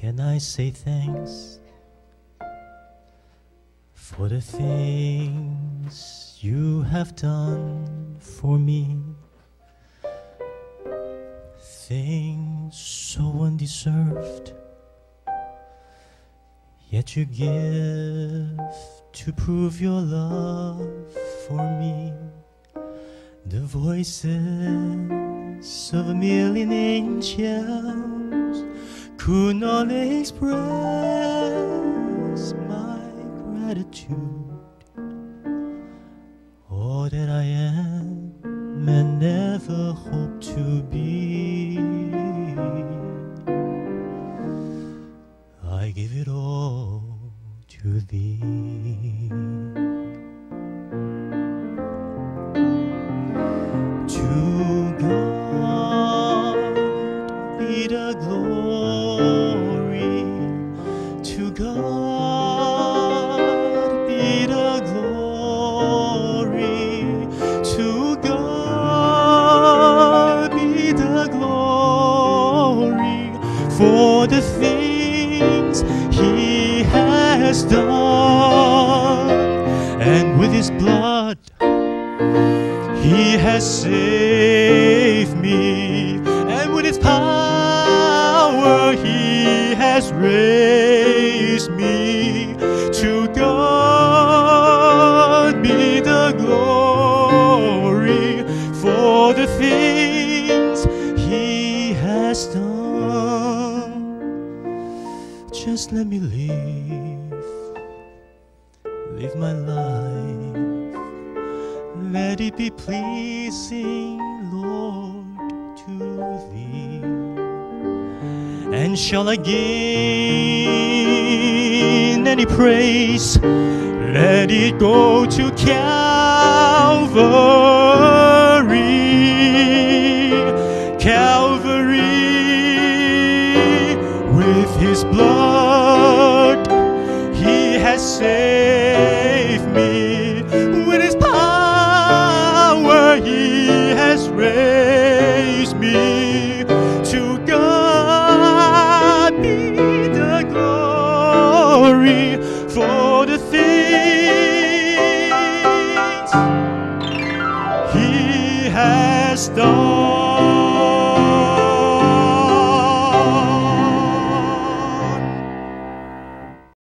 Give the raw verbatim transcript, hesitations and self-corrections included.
Can I say thanks for the things you have done for me? Things so undeserved, yet you give to prove your love for me. The voices of a million angels could not express my gratitude. All that I am and never hope to be, I give it all to thee. To God be the glory, to God be the glory, to God be the glory for the things He has done, and with His blood He has saved me, and with His power He has raised me. To God be the glory for the things He has done. Just let me live, live my life. Let it be pleasing, Lord, to Thee. And shall I gain any praise, let it go to Calvary, Calvary, with His blood